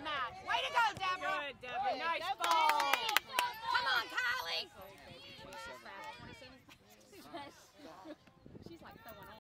that. Way to go, Deborah. Good, Deborah. Nice ball.